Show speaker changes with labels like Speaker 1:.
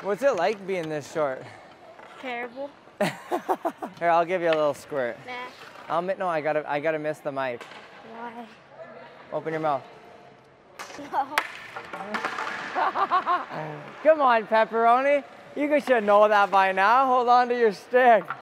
Speaker 1: What's it like being this short?
Speaker 2: Terrible.
Speaker 1: Here, I'll give you a little squirt.
Speaker 2: Nah.
Speaker 1: No, I gotta miss the mic.
Speaker 2: Why?
Speaker 1: Open your mouth.
Speaker 2: No.
Speaker 1: Come on, pepperoni. You should know that by now. Hold on to your stick.